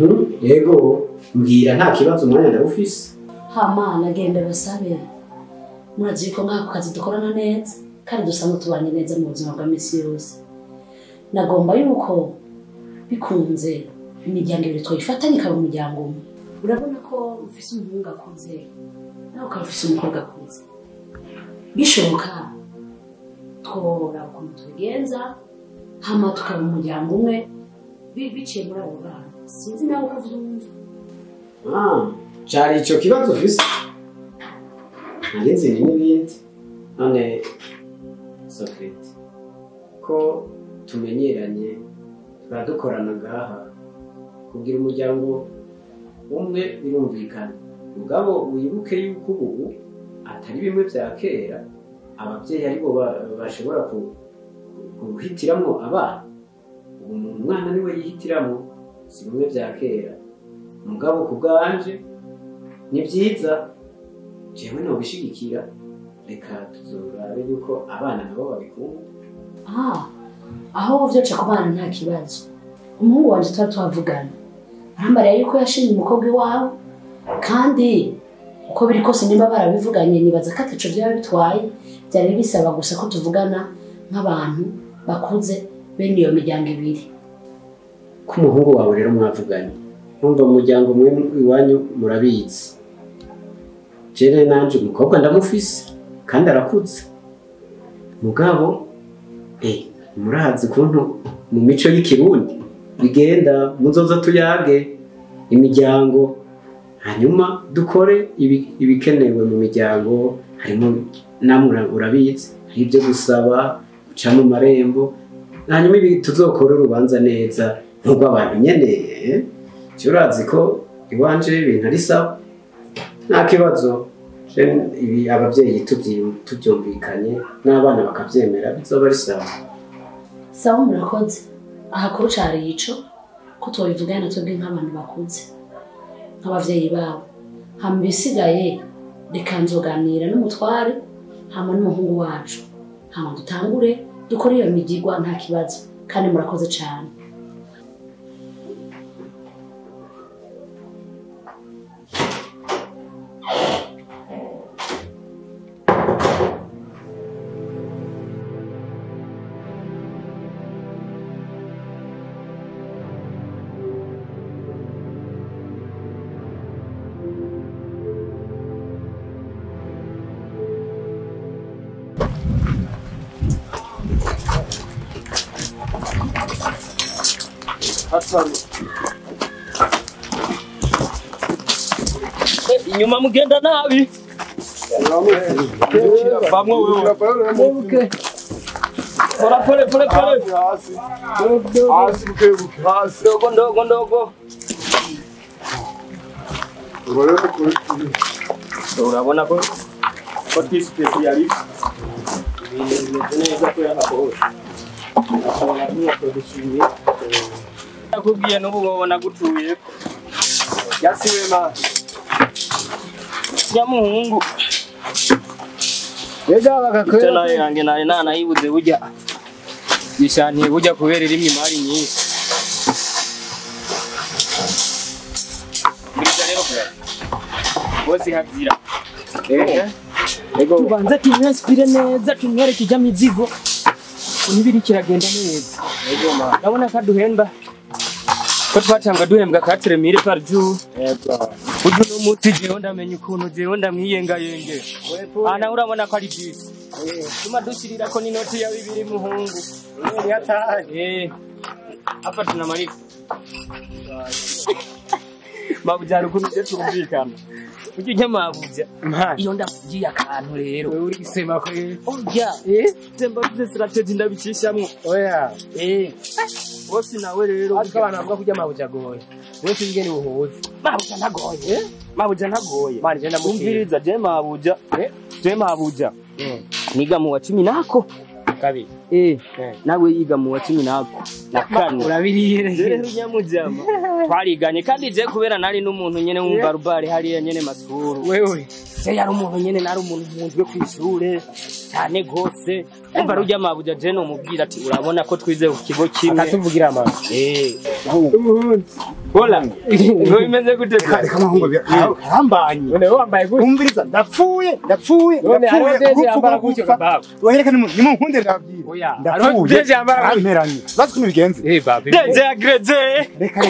Yego mbwira nta kibazo umwanya ndawufise. Hama nagenda basabe. Murazi ko nkako kazi dukorana neza kandi dusanzwe tubanye neza mu buzima bwa misi yose. Nagomba yuko bikunze imiryango ibiri twayifatanye ikaba umuryango umwe. Urabona ko ufise umuhungu akuze nawe ukaba ufise umukobwa akuze. Bishoboka twora ukuntu tubigenza hama tukaba umuryango umwe biciye muri abo bana. Sinzi nawe uko uvyumva. Cari ico kibazo ufise. Narinzi n'ibindi. None Sofete ko tumenyeranye turadukorana ngaha kugira umuryango umwe birumvikana. Mugabo wibuke yuko ubu atari bimwe vya kera abavyeyi aribo bashobora guhitiramwo abana. Ubu umwana niwe yihitiramo si bimwe vya kera. Mugabo kubwanje ni vyiza jewe nobishigikira. Reka tuzorabe yuko abana nabo babikunda. Aho vyoca ku bana nta kibazo. Umuhungu wanje twavugana arambariye yuko yashimye umukobwa iwawe kandi uko biri kose nimba barabivuganye nibaza ko ataco vyaba bitwaye. Byari bisaba gusa ko tuvugana nk'abantu bakuze bene iyo miryango ibiri. Ku muhungu wawe rero mwavuganye numva umuryango umwe iwanyu murabizi. Jene nanje umukobwa ndamufise kandi arakuze. Mugabo murazi kuntu mu mico y'ikirundi bigenda muzoza tuyage imiryango hanyuma dukore ibikenewe mu miryango. Harimo namwe urabizi hari ibyo gusaba guca mu marembo hanyuma tuzokora urubanza neza nk'uko abantu nyene urazi ko iwanje ibintu ari sawa nta kibazo. Ibi abavyeyi tubyumvikanye n'abana bakavyemera bizoba ari sawa. Sawa murakoze. Ahakuru cari ico ko tubivugana twebwe nk'abantu bakuze nk'abavyeyi babo. Hama bisigaye reka nzoganira n'umutware hama n'umuhungu wacu hama dutangure dukore iyo migirwa nta kibazo kandi murakoze cane. Inyuma mugenda nabi. Vamos wewe. Pole. Hasi ndogo. Urabona ko specialist. Neza ko yakabora. Nakubwiye n'ubu ubona gutuye. Yasiwe ma. Yamuhungu. Ega bakakwera. Tena yange nana yibuze burya. Yishantiye burya kubera rimwe imari nyinshi. Mbiriza rero kura. Bose havira. Ego. Tubanza tinspire neza tumwereke ijya mizigo. Unibiri kiragenda neza. Ego ma. Nabona kaduhemba. Ko twatanga duhembwa 4000 par jour. Uju no muti je ndamenye ukuntu je ndamwiyenga yenge. Ana urabona ko ari bisi. Tuma dushirira ko ni noti ya 2 muhungu. Yataye. Apa tuna mariko. Babujara ukuntu je turumvikana. Uju nyamabuja. Iyo ndavugiye akantu rero. Wewe uri gisema ko Oya. Temba bize strategy ndabicishamwe. oya. Wose nawe rero Ariko abana bavuga kujya mabuja goye. Wese ngene uhuze. mabuja nagoye. Mabuja nagoye. Mari je ndamukira. Umviriza je mabuja. Je mabuja. Niga mu wa 10 nako. Kabiri. Nawe yiga mu wa 10 nako. Na kane. Urabiriye Rero nyamujama. Twariganye kandi je kubera nari n'umuntu nyene wumva rubare hariya nyene masuru. Wewe. Je yari umuntu nyene nari umuntu munzwe kwishure cyane gose. Umva rujya mabuja je no mubwira ati urabona ko twize ku kigo kimwe. Akatuvugira ama. Umuhunzi. Hola. Ngo bimeze gute? Reka mahungu harambanye. None wambaye gute? Umviriza ndapfuye. None hariho deje yambara gutyo baba. Wereka ni mu nkunde ndabwira. Oya. Hariho deje yambara gutyo. Imperanye. Bazi kuno bigenze. Babi. Deje agreze. Reka.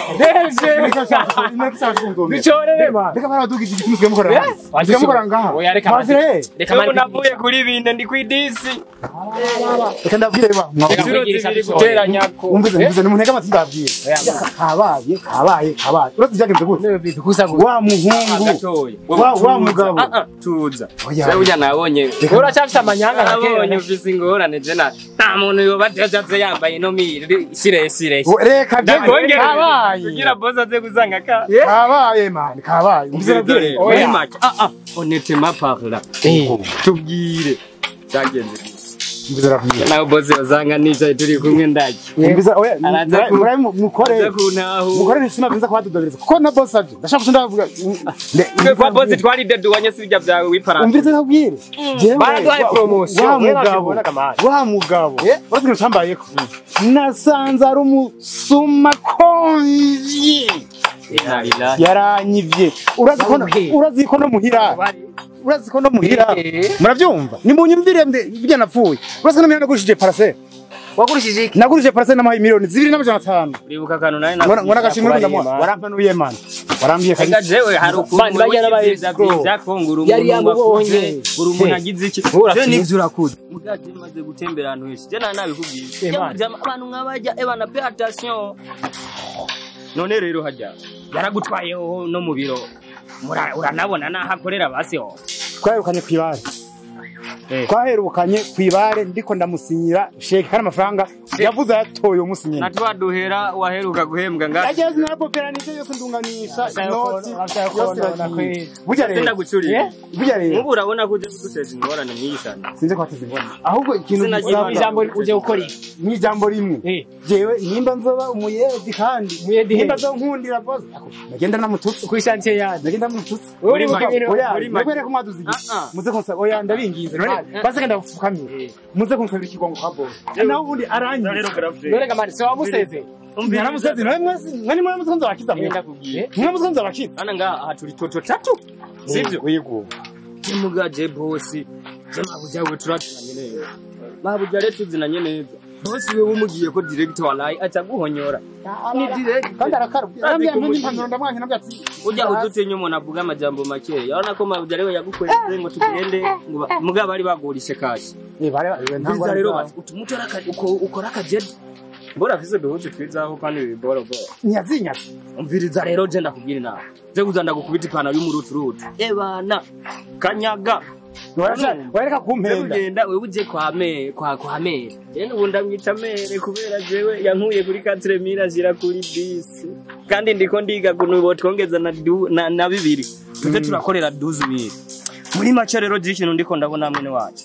Deje. Bichorere ma. Reka baradugije ikimuswe mukora. Azige mukora ngaha. Oya reka. Mavire. Reka mari navuye kuri binde ndi kwidisi. Reka ndabwire ba. Guteranya ko. Umviriza ni muntega amatsi ndabwira. Kabaye. Uretse byagenze gute? Wa muhungu. Wa mugabo. Tuza. Sewe ujya nabonye. Uracyafise amanyanga nabonye ufise ingorane je na. Nta muntu yobajaze yambaye no miri sire. Reka kabaye. Kugira boss aze guzanga ka. Kabaye man, kabaye. Umviriza bwire. Oya. Honnêtement parla. Tubwire. Cyagenze. Umviriza bwire. Nawe boss yazanga nije turi kumwe ndaki. Umviriza oya. Mukore. Mukore nisima binza kwadudobereza. Kuko na boss aje. Ndashaka ndavuga. Kwa boss twari deduanye sibya byawe wiparanga. Umviriza nabwire. Baraduhaye promotion. Wa mugabo. Wazi nshambaye ko. Nasanze ari umusuma konji. Yaranyivye. Urazi ko no muhira. Urazi ko no muhira. Muravyumva? Nimunyumvire bijya napfuye. Urazi ko no muhira nagurishije parcelle. Wagurishije iki? Nagurishije parcelle n'amayi miliyoni 2,500. Uribuka kanu nayo ngona gashimwe ndamuha. Warampanuye man. Warambiye kandi. Jewe hari ukuntu byakongura umuntu wakuze. Uri umuntu agize iki? Je nivyo urakuze. Mugaje maze gutembera ahantu henshi. Je nabikubwiye. Abantu nk'abajya ebana pay attention. None rero hajya. Yaragutwayeho no mu biro. Uranabona nahakorera basi ho. Twahirukanye kwibare. Twaherukanye kwibare ndiko ndamusinyira sheke kandi amafaranga yavuze yatoye umusinyira. Natwa duhera waheruka guhembwa nga. Yageze na poperanisha yose ndunganisha noti. Burya rero ndagucuriye. Burya rero. Mubu urabona ko uje kuduteza ingorane nyishana. Sinze kwateza ingorane. Ahubwo ikintu ijambo uje gukora ni ijambo rimwe. Jewe nimba nzoba umuyedi kandi nimba zo nkundira boss. Nagenda namututse kwishantiye yani. Nagenda namututse. Uri Nagwere ko mwaduzigira. Muze konsa oya ndabingize. Basi kanda fukamye. Muze kunsabira ikigongo kwa boss. Naho ubundi aranyi. None gamani se wamuseze. Naramuseze nawe mwani mwamuze konza bakiza mwe. Mwamuze konza bakiza. Ana nga haturi toto tatu. Sivyo? Yego. Mugaje boss. Jama bujawe turatinanye neza. Mabuja rero tuzinanye neza. Boss wewe umugiye ko director walayi acaguhonyora. Ni direct kandi arakarubye. Arambye amenye impanuro ndamwanye nabwati. Ujya udutenye umuntu avuga amajambo make. Yarona ko mabuja rero yagukweze ngo tugende muga bari bagurishe kashi. Ntabwo rero utumutora ukora akajedi. Bora vise dohoje twizaho kandi bora. Nyazinya. Umviriza rero je ndakubwira nawe. Je kuzanda gukubita ipana y'umuruturutu. Ebana kanyaga. Wareka kumpenda. Ugenda wewe uje kwa mere. Yene ubunda mwita mere kubera jewe yankuye kuri 4000 azira kuri bisi. Kandi ndiko ndiga kunubo twongeza na bibiri. Tuze turakorera 12000. Muri make rero jikino ndiko ndabona mwene wacu.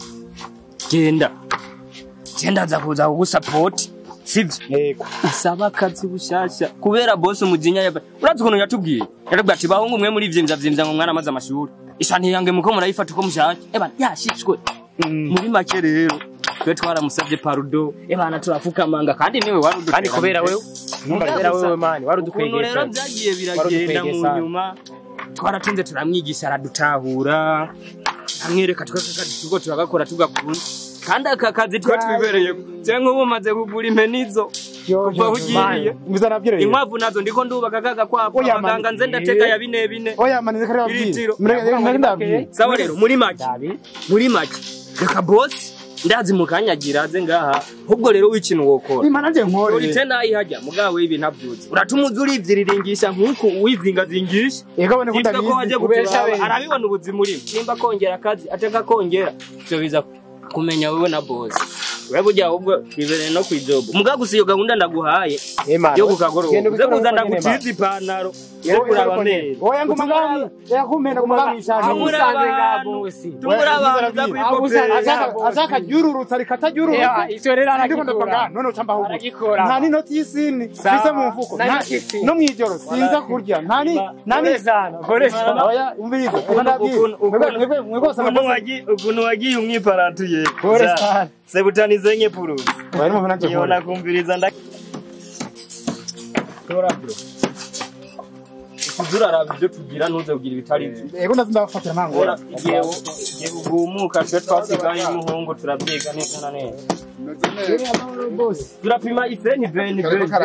Genda za kuza kugusupport. Sivyo? Yego. Usaba akazi bushasha kubera boss umujinya yaba. Urazi ukuntu yatubwiye. Yarabwiye ati bahungu mwe muri vyimvya ngo mwana amaze amashuri. Ishani yange muko murayifata uko mushaka. Yashishwe. Muri make rero twe twaramusavye pardon. Turafukamanga kandi niwe warudukeye. Kandi kubera wewe. Kubera wewe mani warudukwegeye. Rero byagiye biragenda mu nyuma. Twaratinze turamwigisha aradutahura. Amwereka tuko turagakora tugakunda. Kandi akakazi twa twibereye je nk'ubu maze kugura impenizo kuva hugiriye inkwavu nazo ndiko ndubaka gaga kwako abaganga nze ndateka ya bine oya mani reka rabwire sawa rero muri make reka boss ndazi mukanyagira ze ngaha ahubwo rero w'ikintu wokora imana nje nkore uri tena ihajya mugawe ibi ntabyutse uratumuza urivyiringisha nkuko uwizingazingisha egabone kundabizi kubesha arabibona ubuzima urimo nimba kongera akazi ateka kongera cyo biza kumenya wewe na boss wewe bujya ubwo twibere no kwijobo mugagusa iyo gahunda ndaguhaye yo kukagoro uze kuzanda gutiza ipantaro yo kuraba neza oya ngumangani yakumena kumangishanje amusanze ngabosi tumuraba azaka jururutsa rikatajururutse icyo rero aragikora none ucamba aho nta ni noti y'isini bise mu mfuko no mwijoro sinza kurya nani sana oya umvirize mwegose ukuntu wagiye umwiparatuye sebutani zenye puru. Yona kumviriza ndaki. Tora bro. tuzuraraba ibyo tugira ntuze kugira ibitari byo. Yego ndafatira ntangora. Igihe ugumuka twe twasigaye umuhungu turabyiga neza na neza. Turapima iseni veni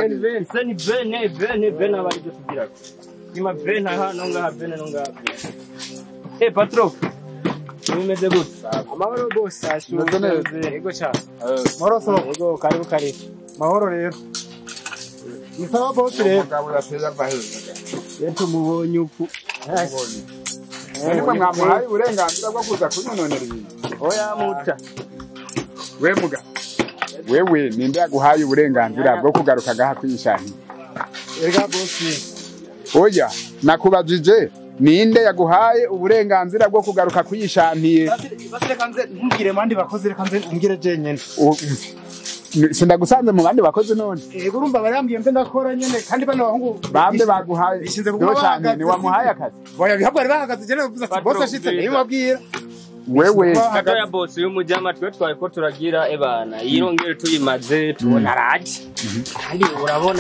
abari byo tugira. Pima veni aha nonga veni nonga. Patro. Nimeze gute? Amahoro boss Meze neza. yego cha. Mahoro so. Yego karibu. Mahoro rero. Ni sawa boss rero. Mugabo yateza baheza. Yetu mubonye uku. Nimwe mwamuhaye uburenganzira bwo kuza kunyononera ibintu. Oya muta. We muga. Wewe ninde yaguhaye uburenganzira bwo kugaruka gaha kwishani? Erega boss. Oya, nakubajije ninde yaguhaye uburenganzira bwo kugaruka kwishaniye? Basire kanze ntugire mandi bakoze kanze umbwire je nyene. Sindagusanze mu bandi bakoze none. Yego urumva barambwiye mbe ndakora nyene kandi bano bahungu Bambe baguhaye. bishinze kuba cyane ni wamuhaye akazi. Boya bihabwa bahagaze je navuze ati boss ashitse nimubwira. Wewe Katoya boss y'umujama twe twayiko turagira ebana yirongere tuyimaze tubona raje. Kandi urabona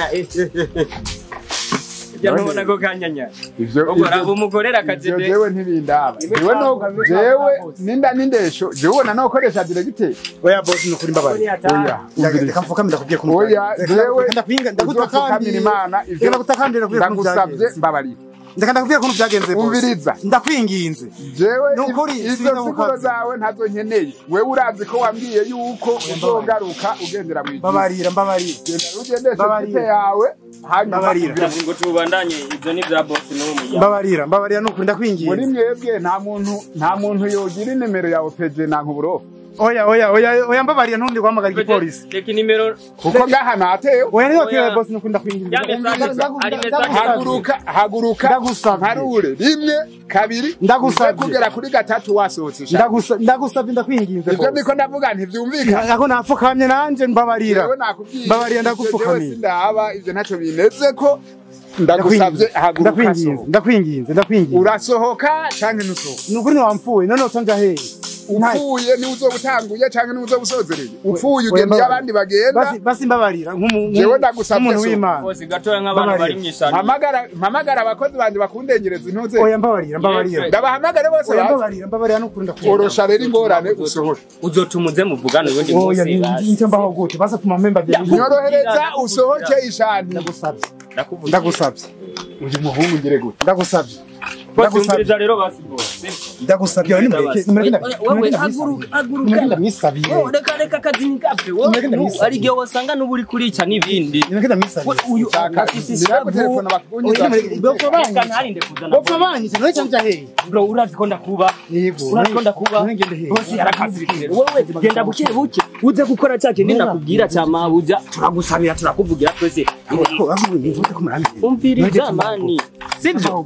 Yanubona ko kanyanya. ivyo Ubwo umukorera akazi de. jewe ntibindaba. Jewe no jewe nindesho jewe ubona no koresha directeur. Oya boss nukuri mbabari. Oya Reka mfuka ndakubwiye ko oya jewe ndakwinga ndagutakambira Imana ivyo ndagutakambira kubwiye ko ndagusabye mbabarira. ndakubwiye ko byagenze boss. Umviriza. Ndakwinginze. Jewe Nukuri, izo siguro zawe ntazo nkeneye. Wewe urazi ko wambwiye yuko uzogaruka ugendera mu ijuru. Mbabarira. Genda ugendeshe kite yawe hanyuma Mbabarira. Ngo tubandanye ibyo ni bya boss n'umujama. Mbabarira nukuri ndakwinginze. muri mwebwe nta muntu yogira inimero yawe peje na nkuburo. Oya mbabarira ntundi guhamagara igipolisi. Teka nimero Kuko ngaha natewe. Oya niyo kiwe boss nukuri ndakwinginze. Haguruka Ndagusabye. harure rimwe kabiri Ndagusabye. kugera kuri gatatu wasohotse. Ndagusabye ndakwinginze. Ivyo niko ndavuga ntivyumvikana. Ako napfukamye nanje mbabarira. Jewe nakubwiye. Mbabarira ndagupfukamiye. Sindaba ivyo ntacyo bineze ko ndagusabye haguruka. Ndakwinginze. Urasohoka canke nusohoka. Nukuri ni wampfuye none utanja hehe. Upfuye ni uzobutanguye canke ni uzobusozereye. Upfuye ugende abandi bagenda. Basi mbabarira Jewe ndagusabye nk'umuntu w'Imana. boss gatoya nk'abantu bari mwishani. Mpamagara abakozi bandi bakundengereza intuze. Oya mbabarira. Ndabahamagare bose Oya baje. mbabarira nukuri ndakwinginze. Orosha rero ingorane usohora. Uzotumuze muvugana ubundi Oya munsi basi. nje mbaho gute basa tuma member bya. Nyorohereza usohoke ishani. Ndagusabye. Uje muhungu ngire gute. Ndagusabye. Ndagusabye rero basi boss. Ndagusabye ni mureke. Wewe haguruka. Ndamwisabiye. Reka kazi ngapfe. Wowe ari gihe wasanga n'uburi kurica n'ibindi. Mureke ndamwisabiye. Uyu afise shavu. Telefone bakubunyira. Bopfa banyise none cyanja hehe. Bro urazi ko ndakuba. Yego. Urazi ko ndakuba. Boss yarakazirikira. Wewe genda buke uze gukora cyake ndi nakubwira cyama buja turagusabira turakuvugira twese. Ko avuye mvuze ko murami. Umviriza mani. Sivyo?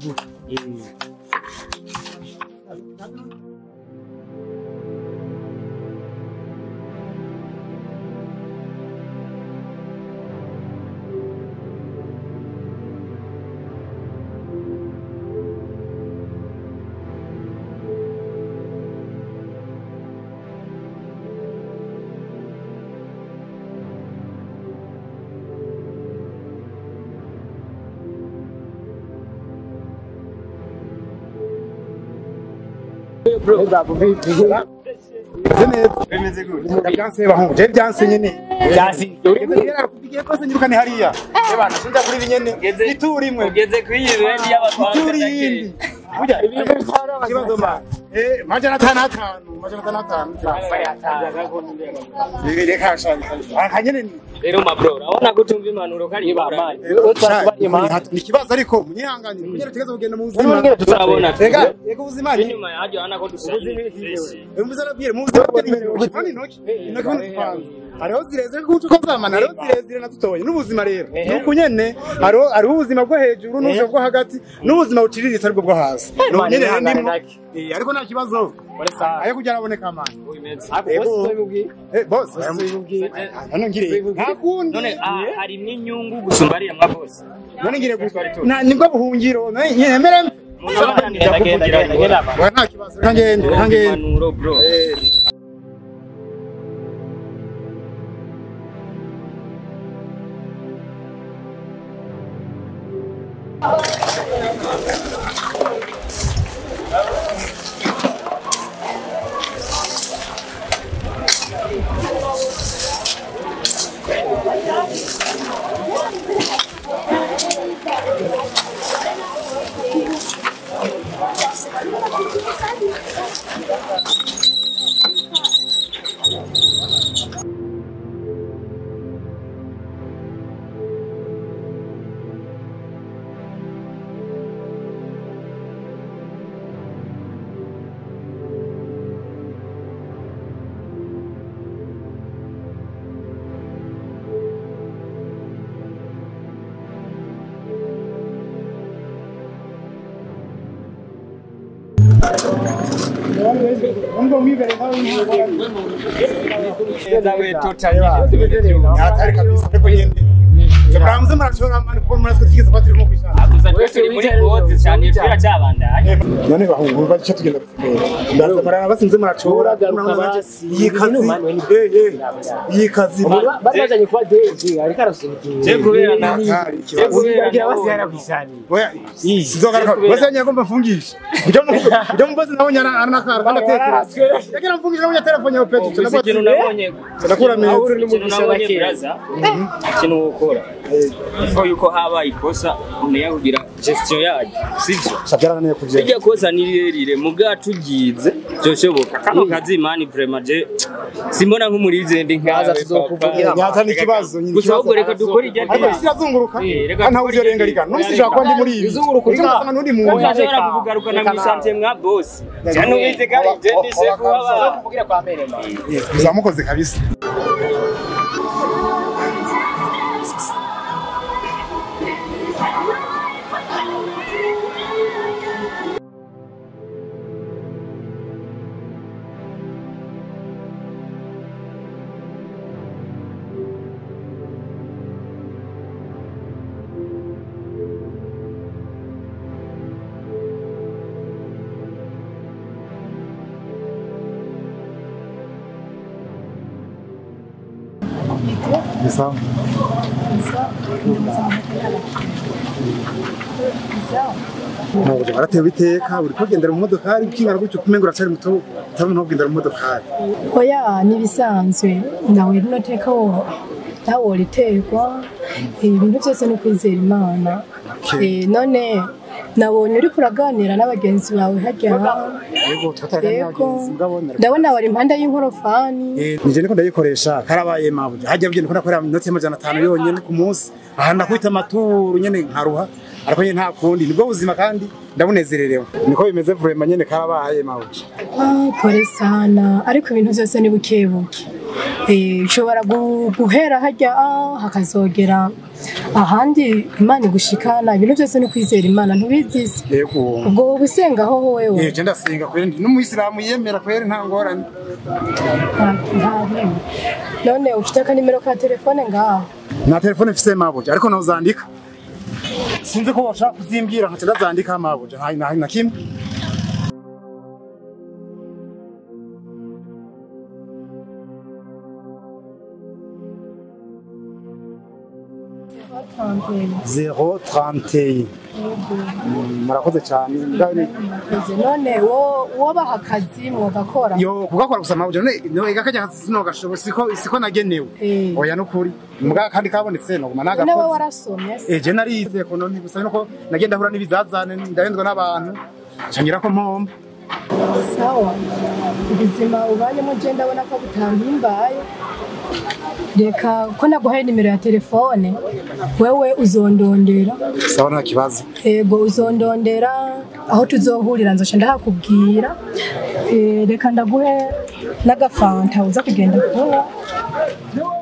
Bro, Bemeze gute. Byanse bahungu. Je byanse nyene. yasi. Kugiye kose nyirukane hariya. Ebana sinja kuri binyene. Ituri imwe. Ugeze kwiyibendi y'abatwara. Ituri yindi. Burya ibintu kibazo ma. Majana 5. Reka shani. Akanyene ni. Rero mabro, urabona ko tumva impanuro kari bamani. Ni kibazo ariko munyihanganye. Kunyere tegeza kugenda mu buzima. Turabona. Rega yego ubuzima ari. Inyuma yaje ana ko dusanze. Umuze arabwire muze kandi intoki n'upanze hariho zireze kuko ukozamana hariho zirezire na dutoye n'ubuzima rero nuko nyene hariho ubuzima bwo hejuru n'ubuzima bwo hagati n'ubuzima buciriritse aribwo bwo hasi nyene ndimo ariko nta kibazo ayo kujya araboneka amana boss hano ngire ntakundi None hari n'inyungu gusumba ariya mwa boss. none ngire nibwo buhungiro nyemere nta kibazo kangende Impanuro bro. ngo mwibere nawe Zawe totally. yatari kabisa ariko nyende Zabramuze marachora mani kuko muratwe tigeze kwatiri mu kwishana Aguza twese muri bozi cyane twira cyabandanye. none bahungu bace tugenda gutegera ndaza marana basinze marachora yikazi bazanye kuba deje ariko arasubiye Je kubera na je kubera basera kwishani oya sizogaruka basanye ngomba mfungisha ujya mubazi nawe nyana aranakara kandi atekera yagira mfungisha nawe telefone yawe pete ikintu nabonye tunakura meza ikintu nabonye braza ikintu ukora ifo yuko haba ikosa uneya kugira gestion yaje sivyo sabyarana ne kuvye ijya kosa niririre mu bwacu gize byoshoboka kano kazi mani vraiment je simbona nk'umurize ndi nkaza tuzokuvugira nyata ni kibazo nyine gusa ahubwo reka dukora ijya ariko sirazunguruka nta uvyo renga rika no sishaka kwandi muri ibi izunguruka urasanga nundi muntu ashobora kugaruka na misante mwa boss cyane ubize kari je ndi chef waba kuvugira kwa mbere ma bizamukoze kabisa Bisa. Ntabwo baratewe iteka uri kugendera mu modokari ukingana gutyo kumengura cyari muto utabe no kugendera mu modokari. Oya nibisanzwe nawe rino teka wo tawo literwa ibintu byose no kwizera Imana. None nabonye uri kuraganira n'abagenzi bawe hajya Yego tutaganira ngabona. ndabona bari impanda y'inkorofani Nije niko ndayikoresha karabaye mabuja hajya bugenda ko nakora inoti 500 yonyene ku munsi ahanda kwita amaturu nyene nkaruha ariko nyene nta kundi nibwo buzima kandi ndabunezererewe niko bimeze vraiment nyene karabaye mabuja kore sana ariko ibintu byose ni bukebuke ushobora guhera hajya hakazogera ahandi Imana gushikana ibintu byose no kwizera Imana ntubizise yego ubwo busenga ho wewe je ndasenga kweri n'umuyisilamu yemera kweri nta ngorane none ufite akanimero ka telefone ngaho na telefone mfise mabuja ariko nawuzandika sinzi ko bashaka kuzimbwira nkaca ndazandika mabuja na kimwe zero 31 murakoze cyane none wo baha akazi mwogakora yo kugakora gusa mabuja none igakajya sino gashobo siko nagenewe oya no kuri mbwa kandi kabonetse no guma nagakoze nawe warasomye je narize ekonomi gusa nuko nagenda hura n'ibizazane ndahenzwa n'abantu cangira ko mpomba sawa ubuzima ubayemo je ndabona ko butampimbaye reka ko naguhaye nimero ya telefone wewe uzondondera sawa nta kibazo yego uzondondera aho tuzohurira nzoca ndahakubwira reka ndaguhe n'agafanta uza kugenda kunywa